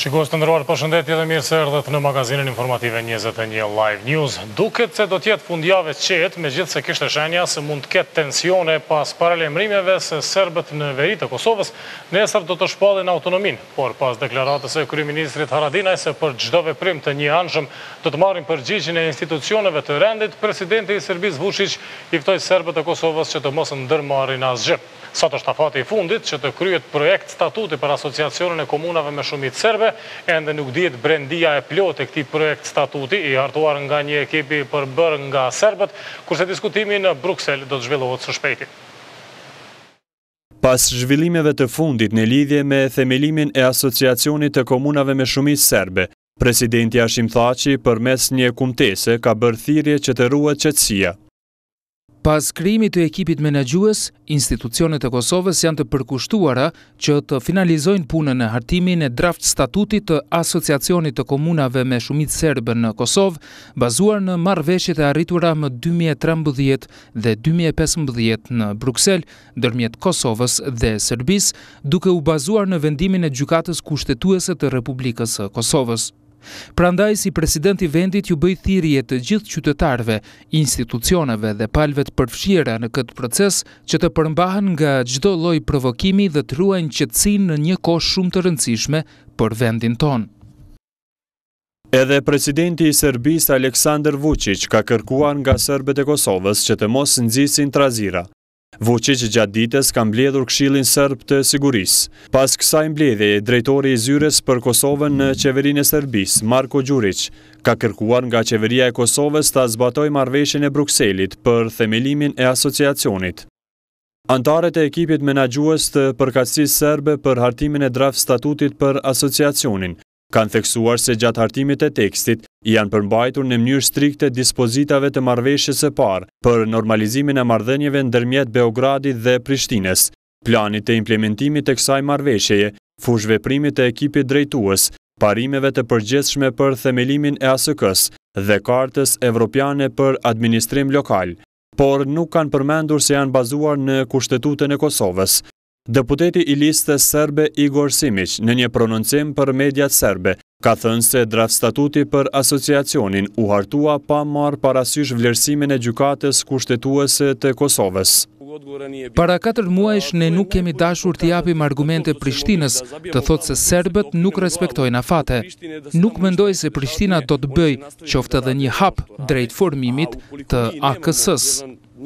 Shikues të nderuar, përshëndetje dhe mirë se erdhët në magazinën informative 21 Live News. Duket se do t'jetë fundjavë qetë, megjithëse kishte shenja se mund të ketë tensione pas paralajmërimeve se serbët në veri të Kosovës nesër do të shpallin autonominë, por pas deklaratës së kryeministrit Haradinaj se për çdo veprim të njëanshëm do të marrin përgjigjen e institucioneve të rendit, presidenti i Serbisë Vučić i ftoi serbët e Kosovës që të mos ndërmarrin asgjë. Sot është afati i fundit që të kryet projekt statuti për asociacionin e komunave me shumicë serbe, ende nuk dihet brendia e plotë e këtij projekt statuti i hartuar nga një ekipi përbërë nga serbët, kurse diskutimi në Bruksel do të zhvillohet së shpejti. Pas zhvillimeve të fundit në lidhje me themelimin e asociacionit të komunave me shumicë serbe, presidenti Hashim Thaçi përmes një kumtese ka bërë thirrje që të ruhet qetësia. Pas krijimit të ekipit menaxhues, institucionet e Kosovës janë të përkushtuara që të finalizojnë punën e hartimin e draft statutit të asociacionit të komunave me shumicë serbe në Kosovë, bazuar në marrëveshjet e arritura më 2013 dhe 2015 në Bruksel, ndërmjet Kosovës dhe Serbisë, duke u bazuar në vendimin e gjykatës kushtetuese të Republikës së Kosovës. Prandaj, si president i vendit ju bëj thirrje të gjithë qytetarëve, institucioneve dhe palëve të përfshira në këtë proces që të përmbahen nga çdo lloj provokimi dhe të ruajnë qetësinë në një kohë shumë të rëndësishme për vendin tonë. Edhe presidenti i Serbisë Aleksandar Vučić ka kërkuar nga serbët e Kosovës që të mos nxisin trazira. Vučić gjatë ditës ka mbledhur Këshillin Serb të Sigurisë. Pas kësaj mbledhjeje, drejtori i zyres për Kosovën në qeverinë e Serbisë, Marko Đurić, ka kërkuar nga qeveria e Kosovës ta zbatojë marrëveshjen e Brukselit për themelimin e asociacionit. Antarët e ekipit menaxhues të përkatësisë serbe për hartimin e draft statutit për asociacionin kanë theksuar se gjatë hartimit e tekstit janë përmbajtur në mënyrë strikte dispozitave të marrëveshjes së parë për normalizimin e marrëdhënieve ndërmjet Beogradit dhe Prishtinës, planit të implementimit të kësaj marrëveshjeje, fushveprimit të ekipit drejtues, parimeve të përgjithshme për themelimin e ASK-s dhe kartës evropiane për administrim lokal, por nuk kanë përmendur se janë bazuar në Kushtetutën e Kosovës. Deputeti i listës serbe Igor Simić në një prononcim për mediat serbe ka thënë se draft statuti për asociacionin u hartua pa marrë parasysh vlerësimin e gjykatës kushtetuese të Kosovës. Para 4 muajsh ne nuk kemi dashur të japim argumente Prishtinës, të thotë se serbët nuk respektojnë afate. Nuk mendoj se Prishtina do të bëjë qoftë edhe një hap drejt formimit të AKS-s.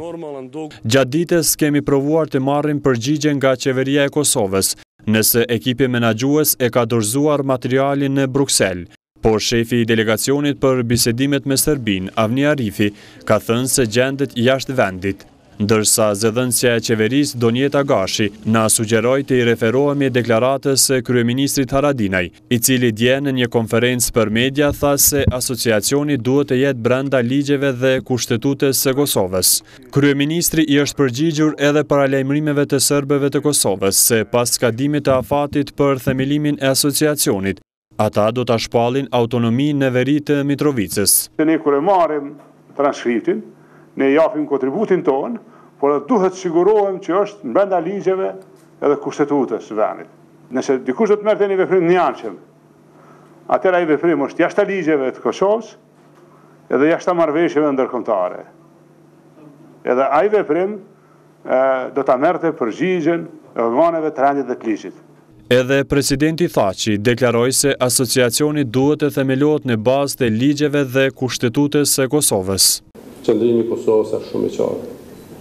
Gjatë ditës kemi provuar të marrim përgjigje nga qeveria e Kosovës, nëse ekipi menaxhues e ka dorëzuar materialin në Bruksel, por shefi i delegacionit për bisedimet me Serbinë, Avni Arifi, ka thënë se gjendet jashtë vendit, ndërsa zëdhënësja e qeverisë Donjeta Gashi na sugjeroi të i referohemi deklaratës së kryeministrit Haradinaj, i cili dje në një konferencë për media tha se asociacioni duhet të jetë brenda ligjeve dhe kushtetutës së Kosovës. Kryeministri i është përgjigjur edhe paralajmërimeve të serbëve të Kosovës se pas skadimit të afatit për themelimin e asociacionit, ata do ta shpallin autonominë në veri të Mitrovicës. Ne kur e marrim transkriptin, ne japim kontributin tonë, por duhet sigurohem që është brenda ligjeve edhe kushtetutës së vendit. Nëse dikush do të merrte një veprim njëanshëm, atëherë ai veprim është jashtë ligjeve të Kosovës edhe jashtë marrëveshjeve ndërkombëtare. Edhe ai veprim do ta merrte përgjigjen e organeve të rendit dhe të ligjit. Edhe presidenti Thaçi deklaroi se asociacioni duhet të themelohet në bazë të ligjeve dhe kushtetutës së Kosovës. Qëndrimi i Kosovës është shumë i qartë.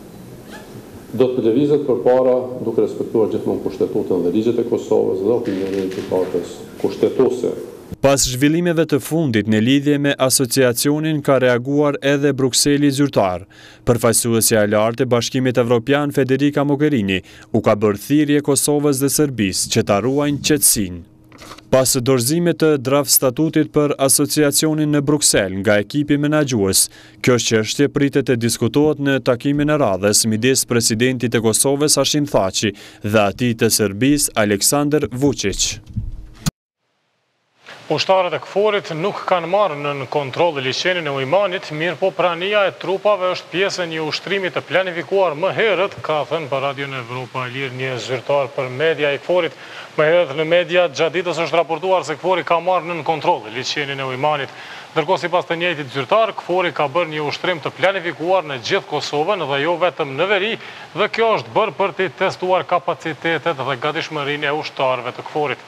Do të lëvizet përpara duke respektuar gjithmonë kushtetutën dhe ligjet e Kosovës dhe opinionin e gjykatës kushtetuese. Pas zhvillimeve të fundit në lidhje me asociacionin ka reaguar edhe Brukseli zyrtar. Përfaqësuesja e lartë e Bashkimit Evropian Federica Mogherini u ka bërë thirrje Kosovës dhe Serbisë që ta ruajnë qetësinë. Pas dorëzimit të draft statutit për asociacionin në Bruksel nga ekipi menaxhues, kjo çështje pritet të diskutohet në takimin e radhës midis presidentit të Kosovës Hashim Thaçi dhe atij të Serbisë Aleksandar Vučić. Ushtarët e KFOR-it nuk kanë marrë në kontroll liçenin e Ujmanit, mirë po prania e trupave është pjesë e një ushtrimi të planifikuar më herët, ka thënë për Radion Evropa e Lirë një zyrtar për media i KFOR-it. Më herët në media gjatë ditës është raportuar se KFOR-i ka marrë në kontroll liçenin e Ujmanit. Ndërkohë sipas të njëjtit zyrtar, KFOR-i ka bërë një ushtrim të planifikuar në gjithë Kosovën dhe jo vetëm në veri, dhe kjo është bërë për të testuar kapacitetet dhe gatishmërinë e ushtarëve të KFOR-it.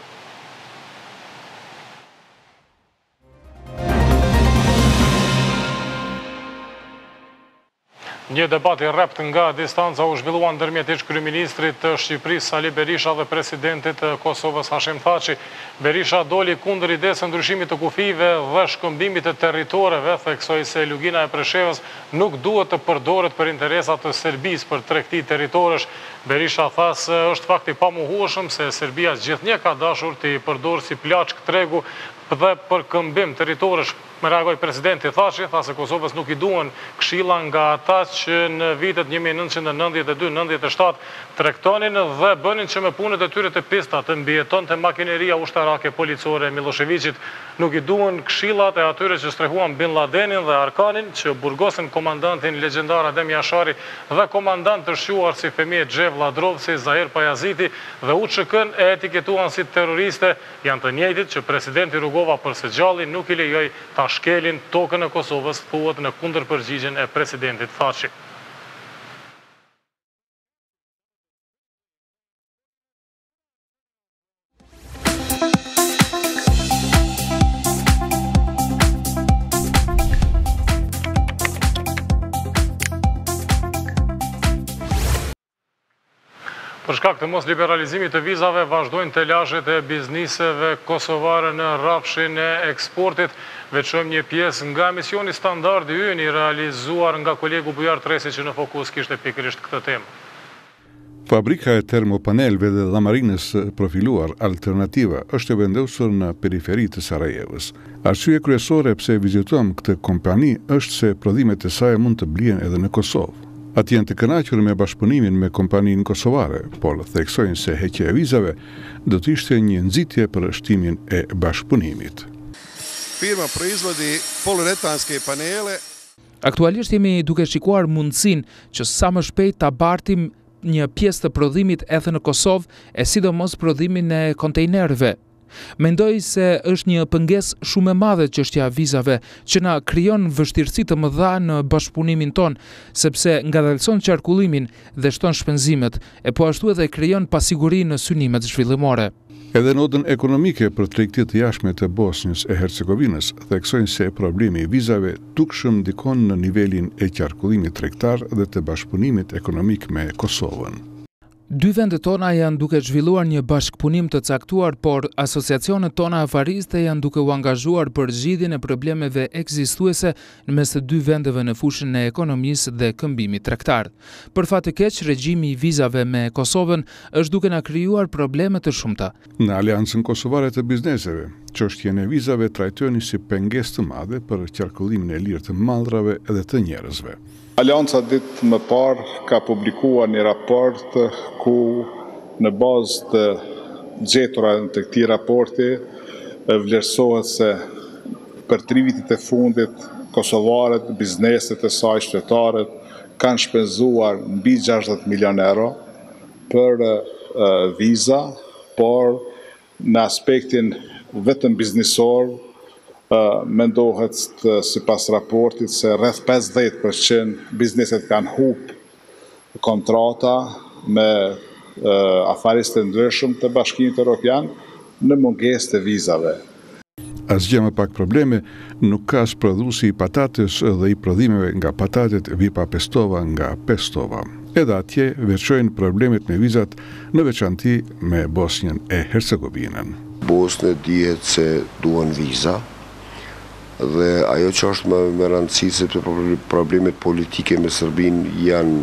Një debat i rrept nga distanca u zhvillua ndërmjet ish-kryeministrit të Shqipërisë Sali Berisha dhe presidentit të Kosovës Hashim Thaçi. Berisha doli kundër idesë së ndryshimit të kufive dhe shkëmbimit të territoreve, theksoi se lugina e Preshevës nuk duhet të përdoret për interesat të Serbisë për tregti territoresh. Berisha tha se është fakt i pamohueshëm se Serbia gjithnjë ka dashur të i përdorë si plaçk tregu dhe për këmbim territoresh. Me reagoi presidenti Thaçi, tha se Kosovës nuk i duhen këshilla nga ata që në vitet 1992-97 tregtonin dhe bënin që me punët e tyre të pista të mbijetonte makineria ushtarake policore e Miloševićit. Nuk i duhen këshillat e atyre që strehuan Bin Ladenin dhe Arkanin, që burgosin komandantin legjendar Adem Jashari dhe komandant të shquar si Femije Xhev Ladrovci, Zahir Pajaziti dhe UÇK-n e etiketuan si terroriste, janë të njëjtit që presidenti Rugova Përsëgjalli nuk i lejoi ta shkelin tokën e Kosovës, thuhet në kundërpërgjigjen e presidentit Thaçi. Për shkak të mos liberalizimit të vizave, vazhdojnë telashet e bizniseve kosovare në rrafshin e eksportit. Veçojmë një pjesë nga misioni standard i ynë i realizuar nga kolegu Bujar Tresi që në fokus kishte pikërisht këtë temë. Fabrika e termopanelve dhe llamarinës profiluar Alternativa është e vendosur në periferi të Sarajevës. Arsye kryesore pse vizituam këtë kompani është se prodhimet e saj mund të blihen edhe në Kosovë. Ati janë të kënaqur me bashkëpunimin me kompaninë kosovare, por theksojnë se heqja e vizave do të ishte një nxitje për shtimin e bashkëpunimit. Firma proizvodi poliuretanske panele. Aktualisht jemi duke shikuar mundësinë që sa më shpejt ta bartim një pjesë të prodhimit edhe në Kosovë, e sidomos prodhimin e kontejnerëve. Mendoj se është një pengesë shumë e madhe çështja e vizave, që na krijon vështirësi të mëdha në bashkëpunimin ton, sepse ngadalson qarkullimin dhe shton shpenzimet, e po ashtu edhe krijon pasiguri në synimet zhvillimore. Edhe nodën ekonomike për tregtitë të jashtme të Bosnjës e Hercegovinës theksojnë se problemi i vizave dukshëm ndikon në nivelin e qarkullimit tregtar dhe të bashkëpunimit ekonomik me Kosovën. Dy vendet tona janë duke zhvilluar një bashkëpunim të caktuar, por asociacionet tona afariste janë duke u angazhuar për zgjidhjen e problemeve ekzistuese në mes të dy vendeve në fushën e ekonomisë dhe këmbimit tregtar. Për fat të keq, regjimi i vizave me Kosovën është duke na krijuar probleme të shumta. Në Aleancën Kosovare të Bizneseve, çështjen e vizave trajtoheni si pengesë të madhe për qarkullimin e lirë të mallrave dhe të njerëzve. Alianca ditë më parë ka publikuar një raport ku në bazë të gjetura të këtij raporti vlerësohet se për 3 vitet e fundit kosovarët, bizneset e saj, qytetarët kanë shpenzuar mbi 60 milion euro për viza, por në aspektin vetëm biznesor mendohet sipas raportit se rreth 50% bizneset kanë humbur kontrata me afaristë ndryshëm të Bashkimit Evropian në mungesë të vizave. Asgjë më pak probleme nuk ka as prodhuesi i patates dhe i prodhimeve nga patatet Vipa Pestova nga Pestova. Edhe atje veçojnë problemet me vizat, në veçanti me Bosnjën e Hercegovinën. Bosnë dihet se duan viza, dhe ajo që është më rëndësi sepse problemet politike me Serbinë janë,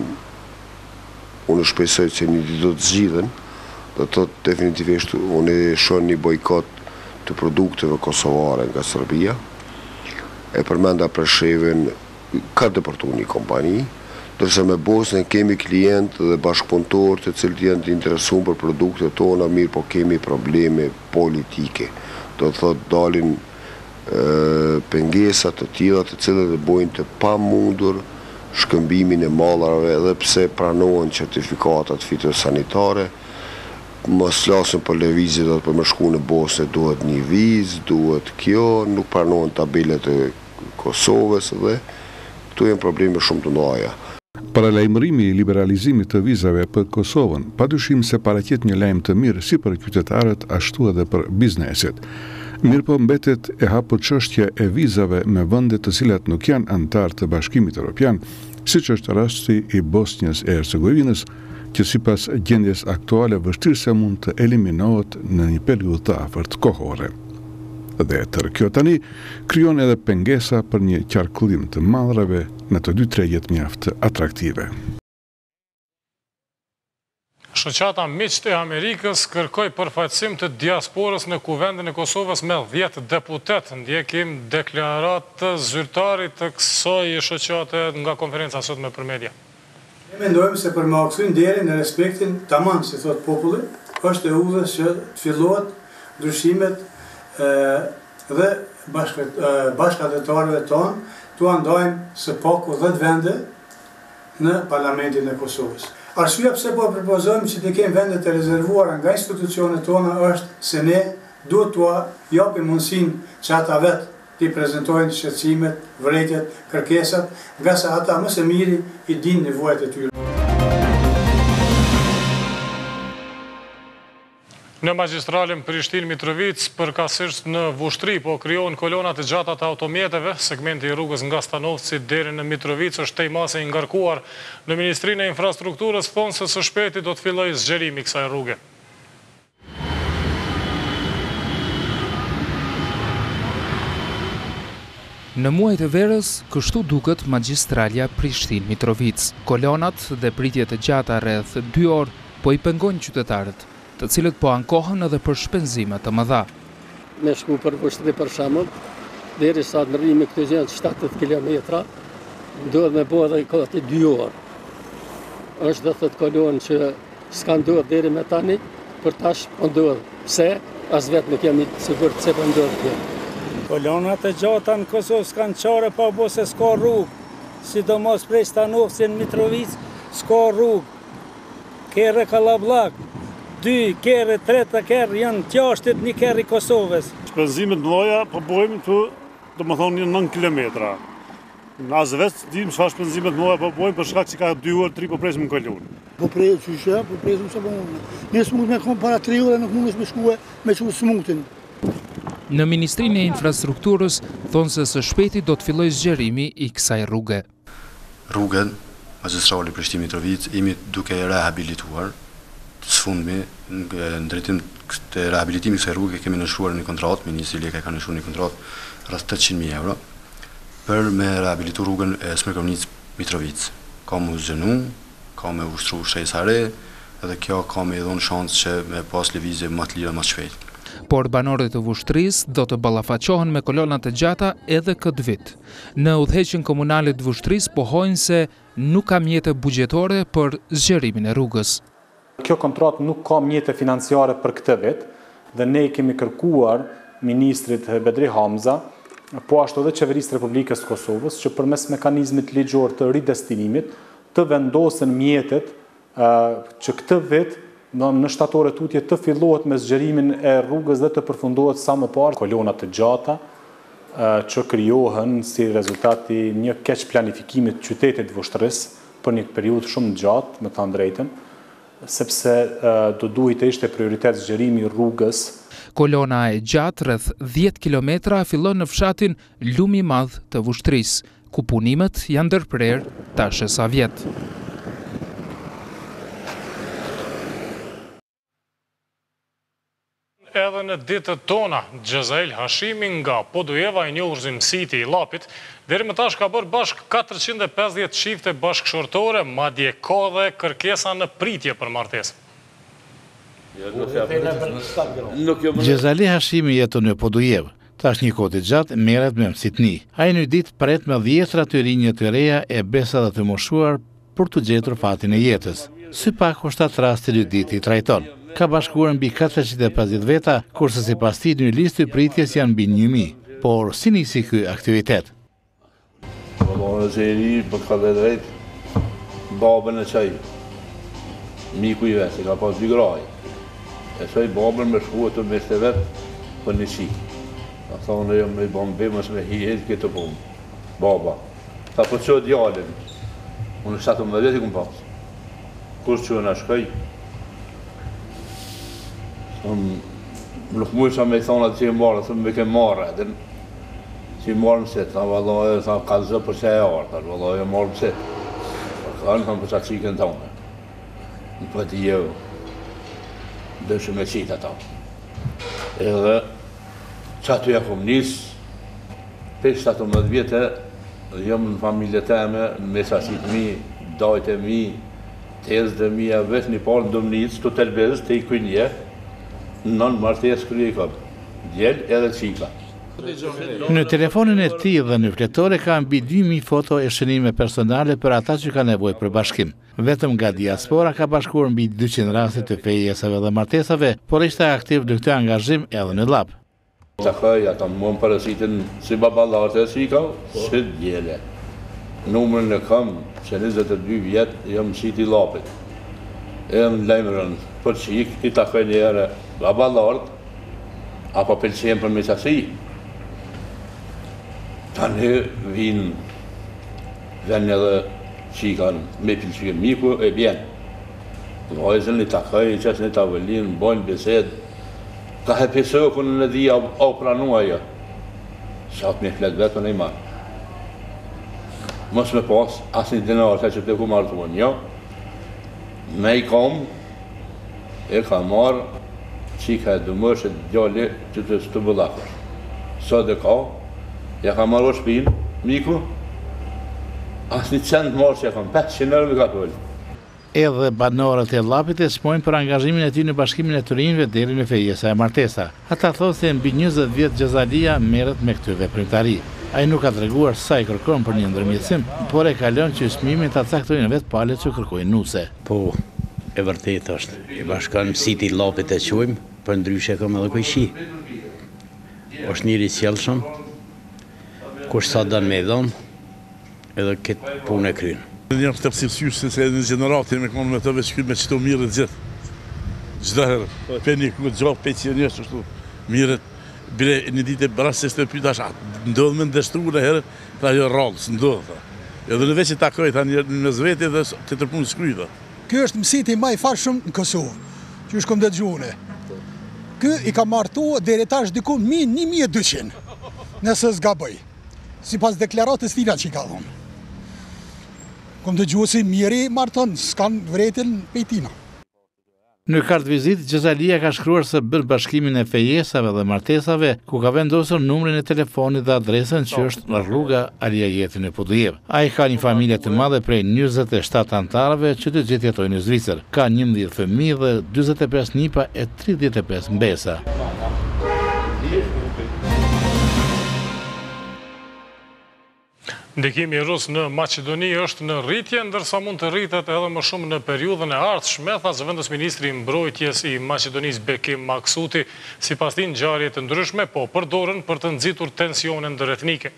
unë shpresoj se një ditë do të zgjidhen, dhe të definitivisht unë shoh një bojkot të produkteve kosovare nga Serbia. E përmenda Preshevën ka deportuar një kompani, ndërsa me Bosnjën kemi klientë dhe bashkëpunëtorë të cilët janë të interesuar për produktet tona, mirë po kemi probleme politike. do thot dalin pengesa të tilla të cilat e bojnë të pamundur shkëmbimin e mallrave edhe pse pranohen certifikatat fitosanitare. Mos flasim për lëvizje, do të për më shku në Bosnë duhet një vizë, duhet kjo, nuk pranohen tabelet e Kosovës dhe këtu janë probleme shumë të mëdha. Paralajmërimi i liberalizimit të vizave për Kosovën, padyshim se paraqet një lajm të mirë si për qytetarët ashtu edhe për bizneset. Mirë po mbetet e hapur çështja e vizave me vende të cilat nuk janë antar të Bashkimit Evropian, siç është rasti i Bosnjës e Hercegovinës, që sipas gjendjes aktuale vështirë se mund të eliminohet në një periudhë të afërt kohore. Dhe tërë kjo tani krijon edhe pengesa për një qarkullim të mallrave në të dy tregjet mjaft atraktive. Shoqata Miqtë e Amerikës kërkoi përfaqësim të diasporës në Kuvendin e Kosovës me 10 deputet. Ndjekim deklaratë të zyrtarit të kësaj shoqate nga konferenca sot me për media. Ne mendojmë se për me akthyr nderin në respektin tamam, si thot populli, është e udhës që të fillohet ndryshimet dhe bashkëdhetarëve tonë tu ndajmë së paku 10 vende në Parlamentin e Kosovës. Arsyeja pse po propozojmë që të kemi vendet e rezervuara nga institucionet tona është se ne duhet t'u japim mundësinë që ata vetë t'i prezantojnë shqetësimet, vërejtjet, kërkesat, nga sa ata më së miri i dinë nevojat e tyre. Në magjistralin Prishtinë-Mitrovic, përkatësisht në Vushtri, po krijohen kolona të gjata të automjeteve. Segmenti i rrugës nga Stanovci deri në Mitrovic është tejmase i ngarkuar. Në Ministrinë e Infrastrukturës thonë se së shpejti do të fillojë zgjerimi i kësaj rruge. Në muajt e verës, kështu duket magjistralja Prishtinë-Mitrovic. Kolonat dhe pritjet e gjata rreth 2 orë po i pengojnë qytetarët, të cilët po ankohen edhe për shpenzime të mëdha. Me shku për Vushtri për shembull, derisa të rrimi këtë gjë 70 kilometra, duhet me bo edhe gati 2 orë. Është dhe thot kolonë që s'ka ndodhur deri me tani, për tash po ndodh. Pse? As vetë nuk jam i sigurt pse po ndodh kjo. Kolonat e gjata në Kosovë s'kan qare pa bo se s'ka rrugë, sidomos prej Stanovci në Mitrovic s'ka rrugë. Kere Kallabllak, 2 kere, 3 kere janë qashtit, 1 kere i Kosovës. Shpenzimet mëdha po bojmë këtu, domethënë 9 kilometra. Në as vetë dim çfarë shpenzimet mëdha po bojmë për shkak që ka 2 orë 3 po presim në kolon. Po presim çështja, po presim sa po. Ne smut me kom para 3 orë nuk mundesh me shkuë me çu smutin. Në Ministrinë e Infrastrukturës thonë se së shpejti do të fillojë zgjerimi i kësaj rruge. Rrugën magjistrali Prishtinë-Mitrovic jemi duke rehabilituar. Sfundmi në drejtim të rehabilitimit kësaj rruge kemi nënshkruar një kontratë, Ministri Leka ka nënshkruar një kontratë rreth 800.000 euro për me rehabilitu rrugën e Smërkovnic-Mitrovic. Ka me zgjenu, ka me ushtru shtresë re, edhe kjo ka me dhënë shansë që me pas lëvizje më të lira më shpejt. Por banorët e Vushtrisë do të ballafaqohen me kolonat e gjata edhe këtë vit. Në udhëheqjen komunale të Vushtrisë pohojnë se nuk ka mjete buxhetore për zgjerimin e rrugës. Kjo kontratë nuk ka mjete financiare për këtë vit dhe ne kemi kërkuar Ministrit Bedri Hamza, po ashtu edhe Qeverisë të Republikës së Kosovës, që përmes mekanizmit ligjor të ridestinimit të vendosen mjetet që këtë vit në shtatore tutje të fillohet me zgjerimin e rrugës dhe të përfundohet sa më parë. Kolonat të gjata që krijohen si rezultat i një keq planifikimi të qytetit Vushtrisë për një periudhë shumë të gjatë, me thënë drejtën, sepse do duhet të ishte prioritet zgjerimi i rrugës. Kolona e gjatë rreth 10 kilometra fillon në fshatin Lumi i Madh të Vushtrisë, ku punimet janë ndërprer tash e sa vjet. Edhe në ditët tona, Gjezail Hashimi nga Podujeva i njohur si Mësiti i Llapit, deri më tash ka bërë bashk 450 çifte bashkëshortore, madje ka dhe kërkesa në pritje për martesë. Gjezail Hashimi jeton në Podujevë. Tash një kohë të gjatë merret me Mësitni. Ai në ditë pret me 10 të rinj të reja e besa dhe të moshuar për të gjetur fatin e jetës. Si pak o 7 raste në ditë i trajton. ka bashkuar mbi 450 veta, kurse sipas tij në listë pritjes janë mbi 1000. Por si nisi ky aktivitet? Në zeri, për ka dhe drejt, babën e qaj, miku i vetë, ka pas 2 graj. E qaj babën me shku të meshte vetë për një qik. A thonë e me bambe, mësë me hihet këtë punë. Baba. Ta për që djallin, unë 17 veti këmë pas. Kur që në shkaj, më lukmujë sa me i thonë atë që i marë, thëmë me ke marë edhe, që i marë mësit, ta vëllohi, ta ka zë për që e arë, ta vëllohi e marë mësit. Kanë për që qikën tonë. Në për t'i jo, dëshë me qitë ata. Edhe, që aty e kom njësë, 5-17 vjetë, jëmë në familje teme, me sasit mi, dajt e mi, tezë dhe mi, e vesh një parë në dëmnicë, të tërbezë, të i kënje, nën martes kërë i kom, djel edhe qika. Në telefonin e tij dhe në fletore ka mbi 2000 foto e shënime personale për ata që ka nevojë për bashkim. Vetëm nga diaspora ka bashkuar mbi 200 raste të fejesave dhe martesave, por ishte aktiv në këtë angazhim edhe në Llap. Takoj, ata më përësitin si babalarte si ka, si djele. Numërën e kam, që 22 vjetë, jam qiti Llapit. E në lejmërën për qik, i takoj njëre babalart, apo pëlqen për me qasi. Tani vinë edhe qikan me pëlqen miku e bjen. Vajzën i takoj, i qesë një tavëllin, bojnë besed. Ka hepisokun në dhja o pranua jo. Shatë me flet vetë në i marë. Mos me pas, asë një dinar që të ku marë të unë, jo. Me i kom, e ka marë, qika e dëmërshë djalli që të së të bëllakër. Sot e ka, ja ka marrë o shpinë, miku, asë një cent marrë që ja kam 500 euro ka pëllë. Edhe banorët e Llapit e smojnë për angazhimin e tij në bashkimin e të rinjve deri në fejesa e martesa. Ata thonë se mbi 20 vjet Gjezalia merret me këtë veprimtari. Ai nuk ka treguar sa i kërkon për një ndërmjetësim, por e ka lënë që çmimin ta caktojnë vetë palët që kërkojnë nuse. Po, e vërtet është. I bashkan siti Llapit e quajmë, për ndryshe kam edhe kujshi. Është njëri sjellshëm, kush sa dan me dhon, edhe këtë punë e kryen. Një të pësirësyshë se në generatin me konë me të veç me qëto mirët gjithë. Gjitha herë, për një këtë gjopë, pensionist, është mirët. Bire një ditë e brasës të pyta është, ndodhë me ndështru në herë, ta jo rallës, ndodhë. Edhe në veç i takoj, ta një në zveti dhe të të punë shkryta. Ky është mësiti maj fashëm në Kosovë, që është kom dhe gjune. Ky i ka martu deri tash diku 1200, nëse zgabëj, si pas deklaratës tira që i ka dhonë. Kom të gjusi miri marton, s'kan vretin pejtina. Në kartë vizit, Gjezalia ka shkruar se bën bashkimin e fejesave dhe martesave, ku ka vendosur numrin e telefonit dhe adresën që është në rruga Alia Jeti në Podujev. Ai ka një familje të madhe prej 27 antarëve që të gjithë jetojnë në Zvicër. Ka 11 fëmijë dhe 45 nipa e 35 mbesa. Ndikimi rus në Maqedoni është në rritje, ndërsa mund të rritet edhe më shumë në periudhën e ardhshme, tha zëvendës ministri i mbrojtjes i Maqedonisë Bekim Maksuti, sipas tij ngjarje të ndryshme po përdoren për të nxitur tensione ndëretnike.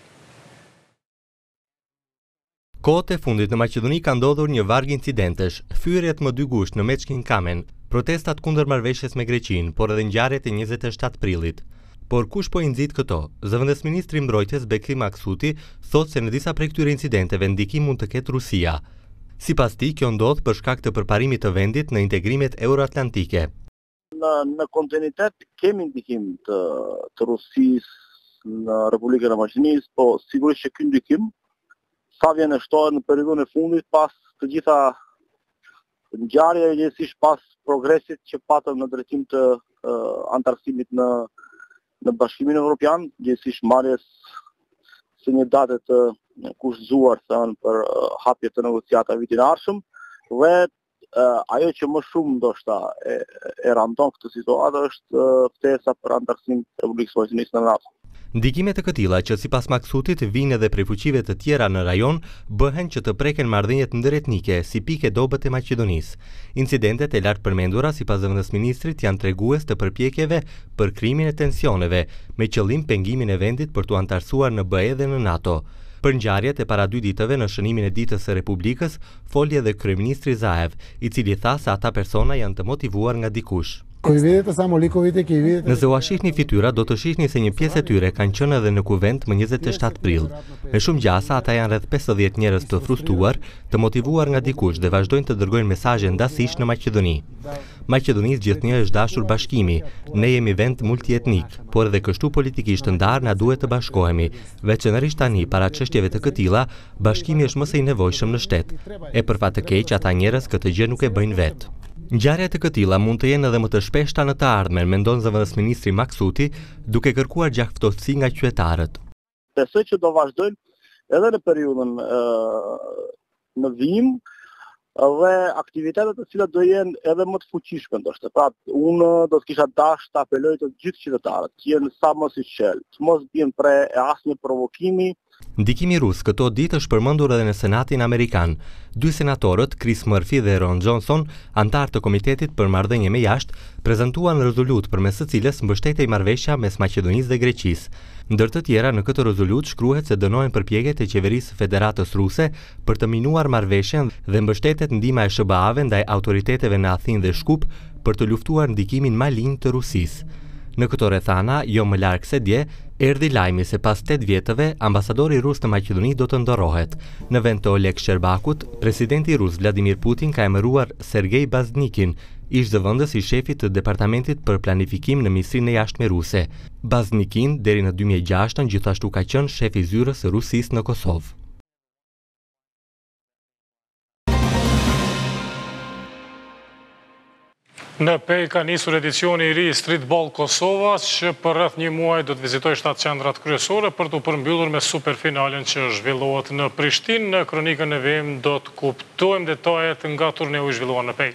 Kohët e fundit në Maqedoni ka ndodhur një varg incidentesh, fyerjet më 2 gusht në Meçkin Kamen, protestat kundër marrëveshjes me Greqinë, por edhe ngjarjet e 27 prillit. Por kush po i nxit këto? Zëvendës ministri i mbrojtjes Bekim Maksuti thotë se në disa prej këtyre incidenteve ndikim mund të ketë Rusia. Sipas tij, kjo ndodh për shkak të përparimit të vendit në integrimet euroatlantike. Në kontinuitet kemi ndikim të Rusisë në Republikën e Maqedonisë, po sigurisht që ky ndikim sa vjen e shtohet në periudhën e fundit pas të gjitha ngjarjeve, gjithsesi pas progresit që patëm në drejtim të antarësimit në Bashkimin Evropian, gjithsesi marrjes së një date të kushtzuar për hapje të negociatave vitin e ardhshëm, dhe ajo që më shumë ndoshta e randon këtë situatë është ftesa për antarësim të Republikës së Maqedonisë në NATO. Ndikimet të këtilla, që sipas Maksutit vinë edhe prej fuqive të tjera në rajon, bëhen që të preken marrëdhëniet ndëretnike si pikë dobët e Maqedonisë. Incidentet e lartë përmendura sipas zëvendësministrit janë tregues të përpjekjeve për krimin e tensioneve, me qëllim pengimin e vendit për t'u antarësuar në BE dhe në NATO. Për ngjarjet e para 2 ditëve në shënimin e ditës së Republikës, foli edhe kryeministri Zaev, i cili tha se ata persona janë të motivuar nga dikush. Nëse u shihni fytyra, do të shihni se një pjesë e tyre kanë qenë edhe në kuvent më 27 prill. Me shumë gjasa, ata janë rreth 50 njerëz të frustruar, të motivuar nga dikush dhe vazhdojnë të dërgojnë mesazhe ndasish në Maqedoni. Maqedonisë gjithnjë është dashur bashkimi, ne jemi vend multietnik, por edhe kështu politikisht të ndarë na duhet të bashkohemi, veçanërisht tani para çështjeve të këtilla, bashkimi është më së i nevojshëm në shtet. E për fat të keq, ata njerëz këtë gjë nuk e bëjnë vetë. Ngjarjet e këtilla mund të jenë edhe më të shpeshta në të ardhmen, mendon zëvendësministri Maksuti, duke kërkuar gjaktësi nga qytetarët. Besoj që do vazhdojnë edhe në periudhën në vijim dhe aktivitetet të cilat do jenë edhe më të fuqishme ndoshta. Pra, unë do të kisha dashur të apeloj të gjithë qytetarët që jenë sa më i qeltë, të mos bien pre asnjë provokimi. Ndikimi rus këto ditë është përmendur edhe në Senatin Amerikan. 2 senatorët, Chris Murphy dhe Ron Johnson, antar të Komitetit për Marrëdhënie me Jashtë, prezantuan rezolutë përmes së cilës mbështetej marrëveshja mes Maqedonisë dhe Greqisë. Ndër të tjera, në këtë rezolutë shkruhet se dënohen përpjekjet e qeverisë së Federatës Ruse për të minuar marrëveshjen dhe mbështetet ndihma e SBA-ve ndaj autoriteteve në Athinë dhe Shkup për të luftuar ndikimin malign të Rusisë. Në këto rrethana, jo më larg se dje, erdhi lajmi se pas 8 vjetëve, ambasadori rus në Maqedoni do të ndorohet. Në vend të Oleg Shcherbakut, presidenti rus Vladimir Putin ka emëruar Sergej Baznikin, ish zëvendës i shefit të Departamentit për Planifikim në Ministrinë e Jashtme ruse. Baznikin deri në 2006 gjithashtu ka qenë shef i zyrës së Rusisë në Kosovë. Në Pej ka nisur edicioni i ri Streetball Kosova, që për rreth një muaj do të vizitoj 7 qendrat kryesore për të përmbyllur me superfinalen që zhvillohet në Prishtinë. Në kronikën e VM do të kuptojmë detajet nga turneu i zhvilluar në Pej.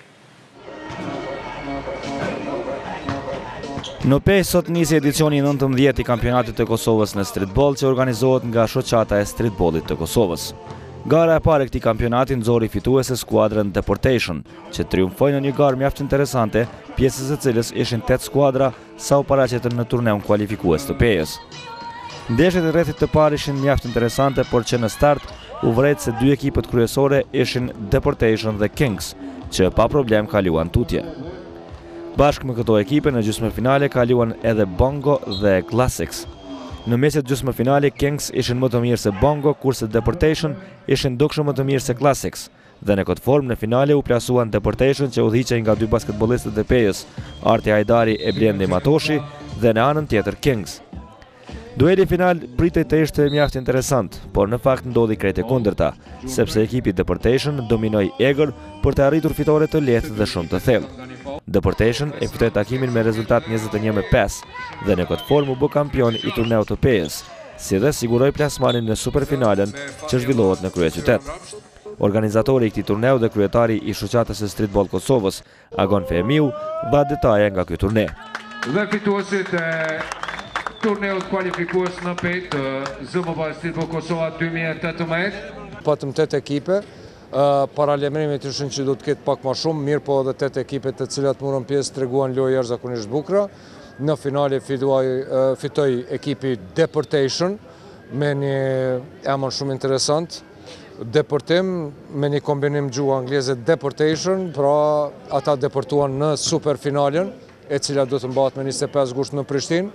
Në Pej sot nisi edicioni 19 i kampionatit të Kosovës në streetball që organizohet nga shoqata e streetballit të Kosovës. Gara e parë e këtij kampionati nxori fituese skuadrën Deportation, që triumfoi në një garë mjaft interesante, pjesës së cilës ishin 8 skuadra sa u paraqitën në turneun kualifikues të Pejës. Ndeshjet e rrethit të parë ishin mjaft interesante, por që në start u vret se 2 ekipet kryesore ishin Deportation dhe Kings, që pa problem kaluan tutje. Bashkë me këto ekipe në gjysmëfinale kaluan edhe Bongo dhe Classics. Në meset gjysmëfinale, Kings ishin më të mirë se Bongo, kurse Deportation ishin dukshëm më të mirë se Classics. Dhe në këtë formë në finale u plasuan Deportation që udhëhiqej nga 2 basketbollistët e Pejës, Arti Hajdari e Blendi Matoshi, dhe në anën tjetër Kings. Dueli final pritej të ishte mjaft interesant, por në fakt ndodhi krejt e kundërta, sepse ekipi Deportation dominoi egër për të arritur fitore të lehtë dhe shumë të thellë. Deportation e fitoi takimin me rezultat 21-5 dhe në këtë formë u bë kampion i turneut të Pejës, si dhe siguroi plasmanin në superfinalen që zhvillohet në kryeqytet. Organizatori i këtij turneu dhe kryetari i shoqatës së Streetball Kosovës, Agon Fehmiu, dha detaje nga ky turne. Dhe fituesit e turneut kualifikues në Pej të ZMB Streetball Kosova 2018. Patëm 8 ekipe. Paralajmërimet ishin që do të ketë pak më shumë, mirë po edhe 8 ekipet të cilat morën pjesë treguan lojë jashtëzakonisht bukura. Në finale fitoi ekipi Deportation me një emër shumë interesant. Deportim me një kombinim gjuhë angleze Deportation, pra ata deportuan në superfinalen, e cila do të mbahet me 25 gusht në Prishtinë.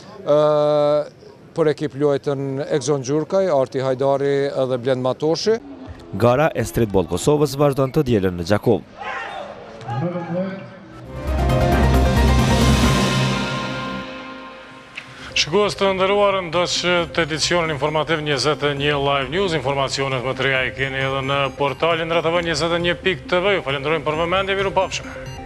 Për ekip luajtën Exxon Gjurkaj, Arti Hajdari edhe Blend Matoshi. Gara e Streetball Kosovës vazhdon të dielën në Gjakov. Shikues të nderuar, ndoqët edicionin informativ 21 Live News, informacionet më të reja i keni edhe në portalin rtv21.tv. Ju falenderojmë për vëmendje, mirupafshim.